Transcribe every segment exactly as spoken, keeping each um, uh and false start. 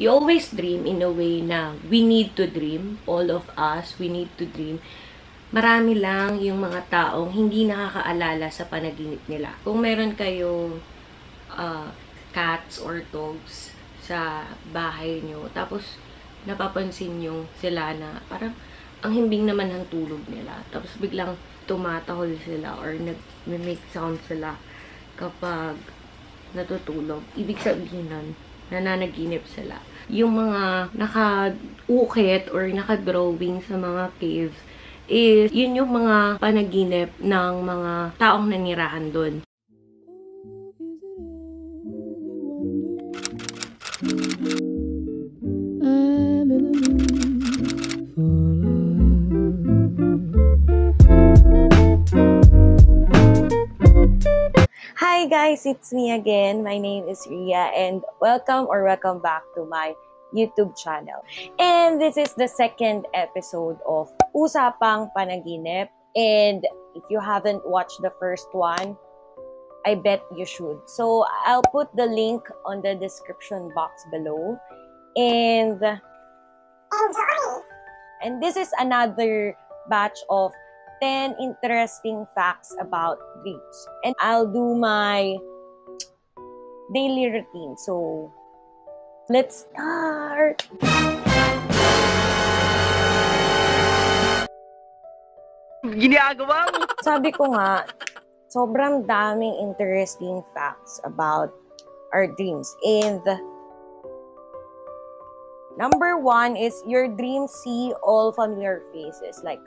you always dream in a way na we need to dream. All of us, we need to dream. Marami lang yung mga taong hindi nakakaalala sa panaginip nila. Kung meron kayo uh, cats or dogs sa bahay nyo, tapos napapansin nyo sila na parang ang himbing naman ng tulog nila. Tapos biglang tumatahol sila or nag-make sound sila kapag natutulog. Ibig sabihin nun, nananaginip sila. Yung mga naka-ukit or naka-drawing sa mga cave is, yun yung mga panaginip ng mga taong nanirahan dun. Hi guys, it's me again. My name is Ria and welcome or welcome back to my YouTube channel. And this is the second episode of Usapang Panaginip. And if you haven't watched the first one, I bet you should. So I'll put the link on the description box below. And enjoy! And this is another batch of ten interesting facts about dreams. And I'll do my daily routine. So, let's start! Ginagawa mo! Sabi ko nga, sobrang daming interesting facts about our dreams. And number one is your dreams see all familiar faces. Like,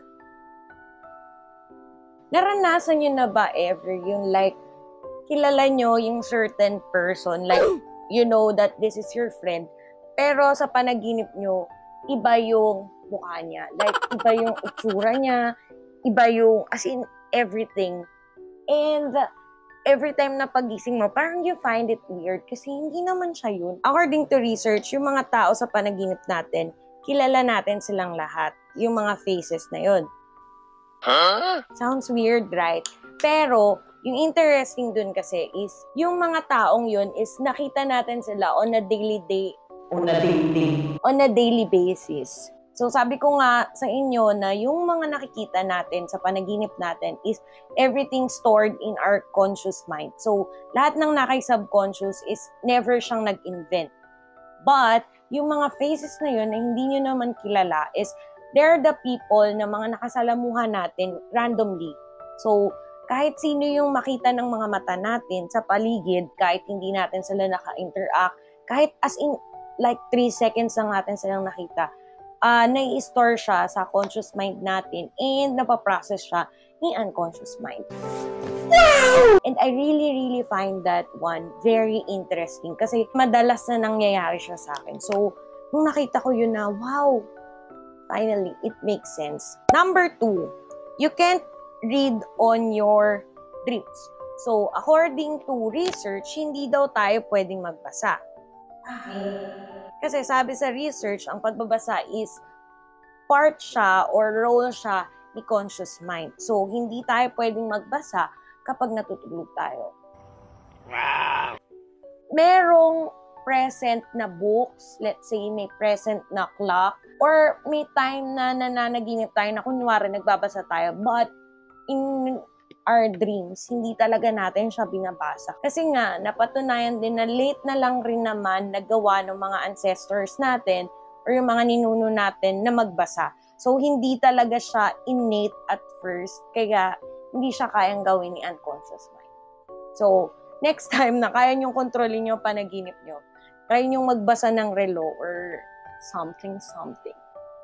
naranasan nyo na ba ever yung like, kilala nyo yung certain person, like, you know that this is your friend, pero sa panaginip nyo, iba yung mukha niya. Like, iba yung itsura niya, iba yung, as in, everything. And every time na pagising mo, parang you find it weird kasi hindi naman siya yun. According to research, yung mga tao sa panaginip natin, kilala natin silang lahat, yung mga faces na yun. Huh? Sounds weird, right? Pero, yung interesting dun kasi is, yung mga taong yun is nakita natin sila on a daily day, on a daily, on a daily basis. So, sabi ko nga sa inyo na yung mga nakikita natin sa panaginip natin is everything stored in our conscious mind. So, lahat ng naka-subconscious is never siyang nag-invent. But, yung mga faces na yun na hindi nyo naman kilala is they're the people na mga nakasalamuhan natin randomly. So, kahit sino yung makita ng mga mata natin sa paligid, kahit hindi natin sila naka-interact, kahit as in like three seconds lang natin silang nakita, uh, nai-store siya sa conscious mind natin and napaprocess siya ni unconscious mind. Wow! And I really, really find that one very interesting kasi madalas na nangyayari siya sa akin. So, nung nakita ko yun na, wow, finally, it makes sense. Number two, you can't read on your dreams. So, according to research, hindi daw tayo pwedeng magbasa. Kasi sabi sa research, ang pagbabasa is part siya or role siya ni conscious mind. So, hindi tayo pwedeng magbasa kapag natutulog tayo. Wow! Merong present na books, let's say may present na clock, or may time na nananaginip tayo na kunwari nagbabasa tayo, but in our dreams, hindi talaga natin siya binabasa. Kasi nga, napatunayan din na late na lang rin naman nagawa ng mga ancestors natin or yung mga ninuno natin na magbasa. So, hindi talaga siya innate at first, kaya hindi siya kayang gawin ni unconscious mind. So, next time na kaya niyong kontrolin yung panaginip niyo, try niyong magbasa ng relo or something, something.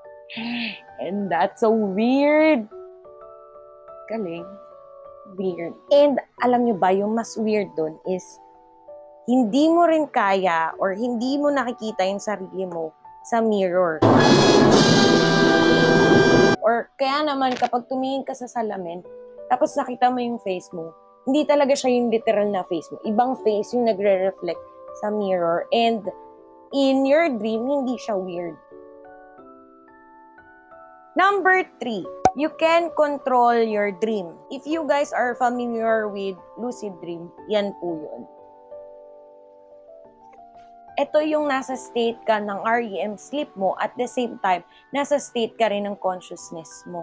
And that's so weird. Galing. Weird. And alam niyo ba, yung mas weird dun is, hindi mo rin kaya or hindi mo nakikita yung sarili mo sa mirror. Or kaya naman, kapag tumingin ka sa salamin, tapos nakita mo yung face mo, hindi talaga siya yung literal na face mo. Ibang face yung nagre-reflect sa mirror. And in your dream, hindi siya weird. Number three, you can control your dream. If you guys are familiar with lucid dream, yan po yun. ito yung nasa state ka ng R E M sleep mo, at the same time, nasa state ka rin ng consciousness mo.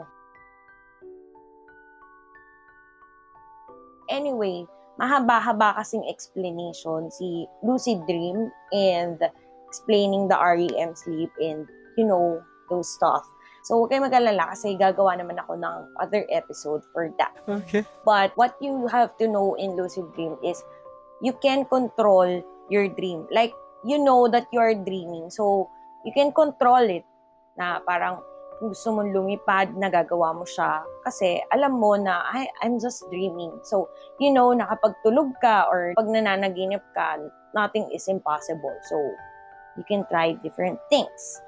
Anyway, mahaba-haba kasing explanation si lucid dream and explaining the R E M sleep and, you know, those stuff. So, huwag kayo mag-alala kasi gagawa naman ako ng other episode for that. Okay. But what you have to know in lucid dream is you can control your dream. Like, you know that you are dreaming. So, you can control it. Na parang kung gusto mong lumipad, nagagawa mo siya. Kasi alam mo na, I, I'm just dreaming. So, you know na kapag tulog ka or pag nananaginip ka, nothing is impossible. So, you can try different things.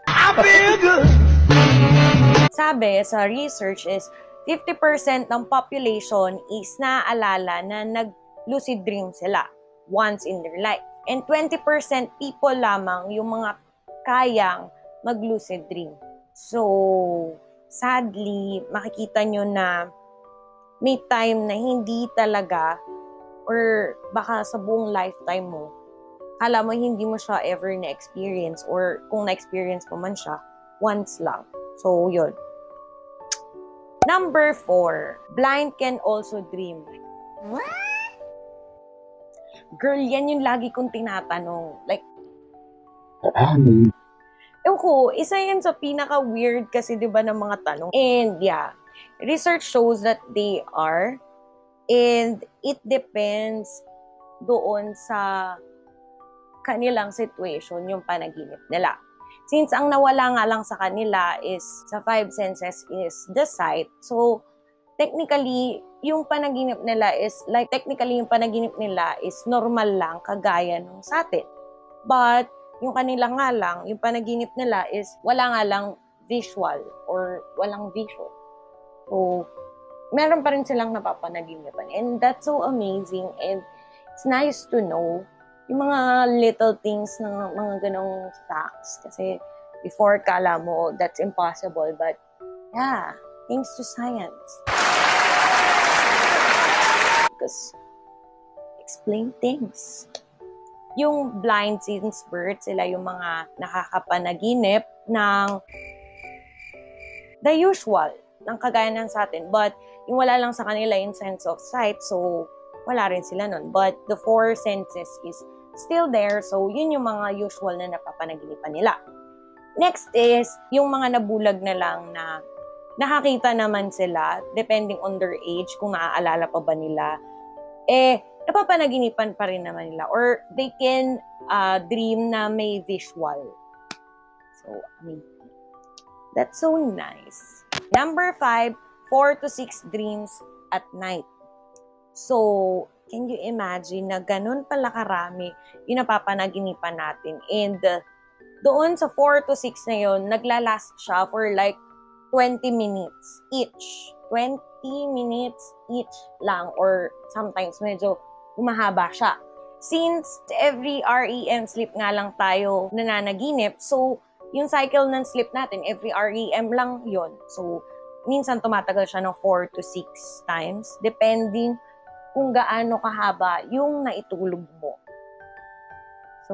Sabi sa research is, fifty percent ng population is naaalala na nag-lucid dream sila once in their life. And twenty percent people lamang yung mga kayang mag-lucid dream. So, sadly, makikita nyo na may time na hindi talaga or baka sa buong lifetime mo, kala mo hindi mo siya ever na-experience or kung na-experience mo man siya, once lang. So, yun. Number four, blind can also dream. What? Girl, yan yung lagi kong tinatanong. Like, ewan ko, isa yan sa pinaka-weird kasi diba ng mga tanong. And yeah, research shows that they are. And it depends doon sa kanilang situation, yung panaginip nila. Since ang nawala nga lang sa kanila is, sa five senses is the sight. So, technically, yung panaginip nila is, like, technically yung panaginip nila is normal lang, kagaya nung sa atin. But, yung kanila nga lang, yung panaginip nila is, wala nga lang visual or walang vision. So, meron pa rin silang napapanaginipan. And that's so amazing. And it's nice to know yung mga little things ng mga ganong facts. Kasi before, kala mo, that's impossible. But, yeah, thanks to science. Because, explain things. Yung blind since birth, sila yung mga nakakapanaginip ng the usual, ng kagaya ng sa atin. But, yung wala lang sa kanila yung sense of sight, so, wala rin sila nun. But, the four senses is still there. So, yun yung mga usual na napapanaginipan nila. Next is, yung mga nabulag na lang na nakakita naman sila, depending on their age, kung naaalala pa ba nila, eh, napapanaginipan pa rin naman nila. Or, they can uh, dream na may visual. So, I mean, that's so nice. Number five, four to six dreams at night. So, can you imagine na ganun pala karami yung napapanaginipan natin? And uh, doon sa four to six na yun, naglalast siya for like twenty minutes each. twenty minutes each lang or sometimes medyo umahaba siya. Since every R E M sleep nga lang tayo nananaginip, so yung cycle ng sleep natin, every R E M lang yon. So, minsan tumatagal siya ng four to six times depending kung gaano kahaba yung naitulog mo. So,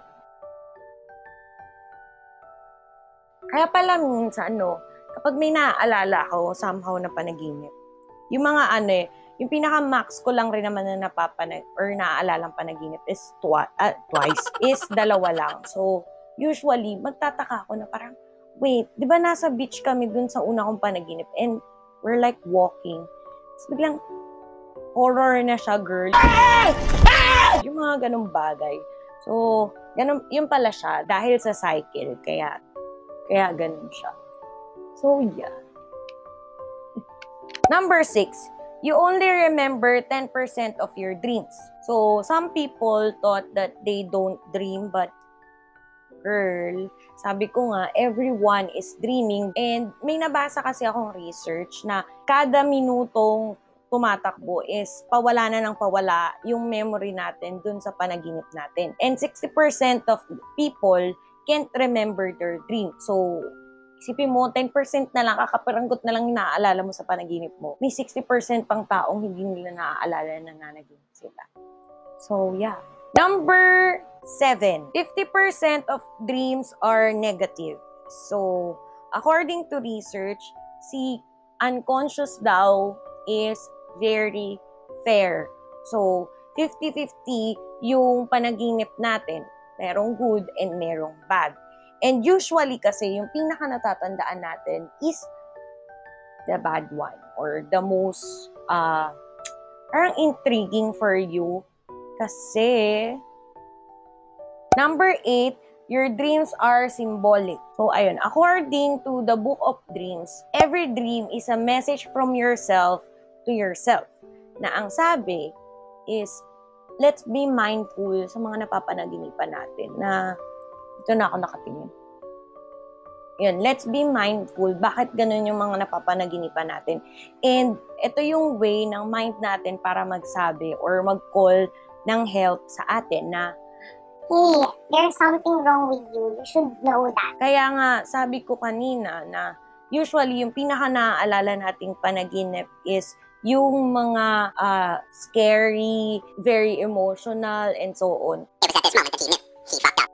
kaya pala minsan, no, kapag may naaalala ako somehow na panaginip, yung mga ano eh, yung pinaka-max ko lang rin naman na napapanag or naaalala ng panaginip is twi- uh, twice, is dalawa lang. So, usually, magtataka ako na parang, wait, di ba nasa beach kami dun sa una kong panaginip and we're like walking. Tapos biglang, horror na siya, girl. Yung mga ganong bagay. So, ganun, yun pala siya. Dahil sa cycle. Kaya, kaya ganun siya. So, yeah. Number six, you only remember ten percent of your dreams. So, some people thought that they don't dream, but girl, sabi ko nga, everyone is dreaming. And may nabasa kasi akong research na kada minutong tumatakbo is pawala na ng pawala yung memory natin dun sa panaginip natin. And sixty percent of people can't remember their dream. So, isipin mo, ten percent na lang, kakaparanggot na lang yung naaalala mo sa panaginip mo. May sixty percent pang taong hindi nila naaalala na nanaginip sila. So, yeah. Number seven, fifty percent of dreams are negative. So, according to research, si unconscious daw is very fair. So, fifty fifty yung panaginip natin. Merong good and merong bad. And usually kasi, yung pinaka natatandaan natin is the bad one or the most uh, parang intriguing for you. Kasi, number eight, your dreams are symbolic. So, ayun, according to the Book of Dreams, every dream is a message from yourself to yourself. Na ang sabi is, let's be mindful sa mga napapanaginipan natin na, ito na ako nakatingin. Yun, let's be mindful. Bakit ganun yung mga napapanaginipan natin? And ito yung way ng mind natin para magsabi or mag-call ng help sa atin na, hey, there's something wrong with you. You should know that. Kaya nga, sabi ko kanina na usually yung pinaka-naaalala nating panaginip is yung mga uh, scary, very emotional, and so on. It was at this moment that he knew. He fucked up.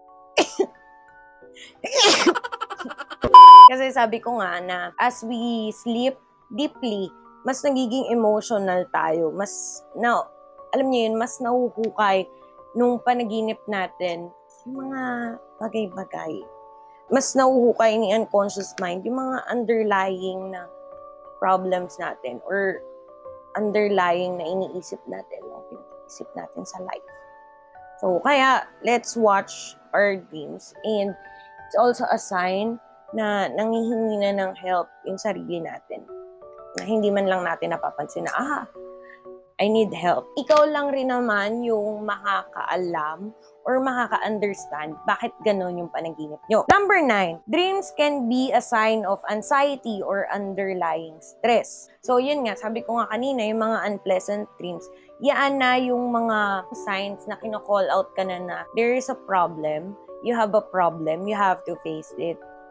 Kasi sabi ko nga na as we sleep deeply, mas nagiging emotional tayo. Mas, na, alam niyo yun, mas nahuhukay nung panaginip natin yung mga bagay-bagay. Mas nahuhukay ni unconscious mind yung mga underlying na problems natin or underlying na iniisip natin, no? Pinag-isip natin sa life. So, kaya, let's watch our dreams. And it's also a sign na nanghihingi na ng help yung sarili natin. Na hindi man lang natin napapansin na, ah, I need help. Ikaw lang rin naman yung makakaalam or makaka-understand bakit ganun yung panaginip nyo. Number nine, dreams can be a sign of anxiety or underlying stress. So, yun nga, sabi ko nga kanina, yung mga unpleasant dreams, yan na yung mga signs na kino-call out ka na na there is a problem, you have a problem, you have to face it.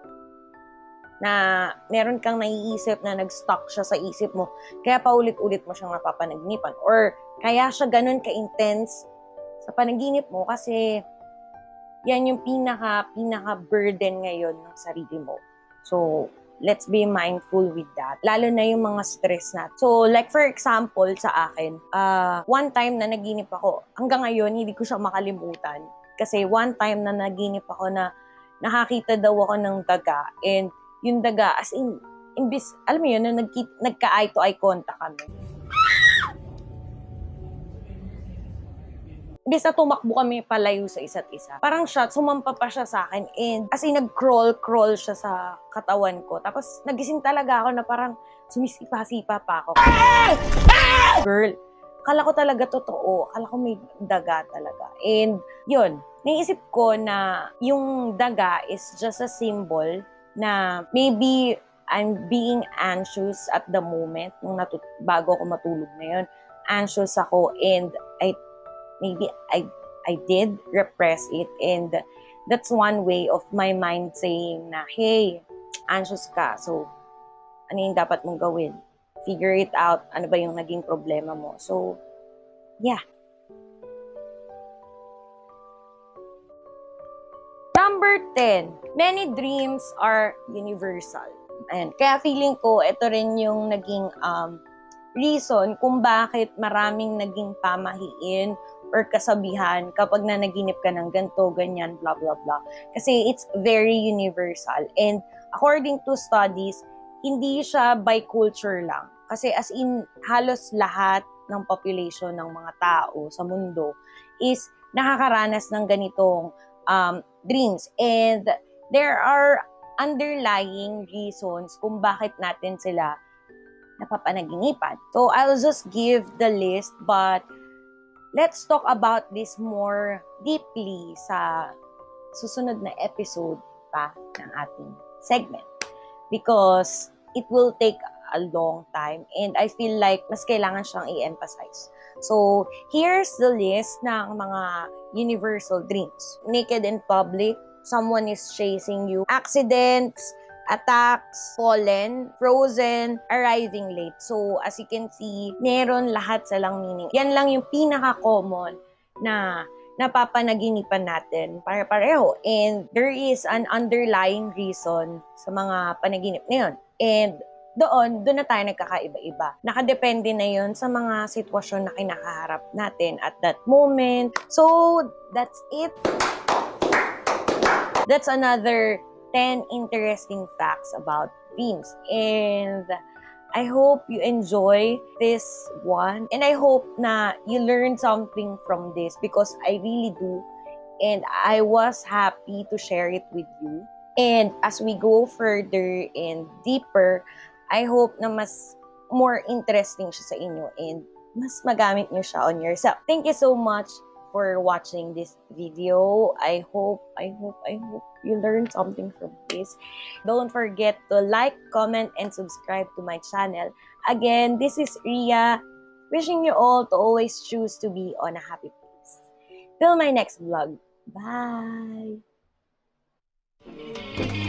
Na meron kang naiisip na nag-stuck siya sa isip mo, kaya paulit-ulit mo siyang napapanaginipan. Or kaya siya ganun ka-intense sa panaginip mo kasi yan yung pinaka, pinaka-burden ngayon ng sarili mo. So, let's be mindful with that. Lalo na yung mga stress natin. So, like for example, sa akin, uh, one time na naginip ako, hanggang ngayon, hindi ko siya makalimutan. Kasi one time na naginip ako na nakakita daw ako ng daga and yung daga, as in, imbis, alam mo yun, na nagka-eye to eye contact kami. Imbis na tumakbo kami palayo sa isa't isa. Parang siya, sumampa pa siya sa akin and as in, nag-crawl-crawl siya sa katawan ko. Tapos, nagising talaga ako na parang sumisipa-sipa pa ako. Girl, akala ko talaga totoo. Akala ko may daga talaga. And, yun, naisip ko na yung daga is just a symbol na maybe I'm being anxious at the moment nung natut- bago ako matulog na yun. Anxious ako and I maybe I I did repress it and that's one way of my mind saying na, hey, anxious ka. So, ano yung dapat mong gawin? Figure it out. Ano ba yung naging problema mo? So, yeah. Number ten, many dreams are universal. Ayan. Kaya feeling ko, ito rin yung naging um, reason kung bakit maraming naging pamahiin or kasabihan kapag nanaginip ka ng ganito, ganyan, blah, blah, blah. Kasi it's very universal. And according to studies, hindi siya by culture lang. Kasi as in, halos lahat ng population ng mga tao sa mundo is nakakaranas ng ganitong um, dreams. And there are underlying reasons kung bakit natin sila napapanaginipan. So, I'll just give the list, but let's talk about this more deeply sa susunod na episode pa ng ating segment. Because it will take a long time and I feel like mas kailangan siyang i-emphasize. So, here's the list ng mga universal dreams. Naked in public, someone is chasing you, accidents, attacks, fallen, frozen, arriving late. So, as you can see, meron lahat silang meaning. Yan lang yung pinaka-common na napapanaginipan natin pare-pareho. And there is an underlying reason sa mga panaginip na yun. And doon, doon na tayo nagkakaiba-iba. Nakadepende na yun sa mga sitwasyon na kinakaharap natin at that moment. So, that's it. That's another ten interesting facts about dreams. And I hope you enjoy this one. And I hope na you learn something from this because I really do. And I was happy to share it with you. And as we go further and deeper, I hope na mas more interesting siya sa inyo and mas magamit niyo siya on yourself. Thank you so much for watching this video. I hope, I hope, I hope you learned something from this. Don't forget to like, comment, and subscribe to my channel. Again, this is Ria, wishing you all to always choose to be on a happy place. Till my next vlog. Bye!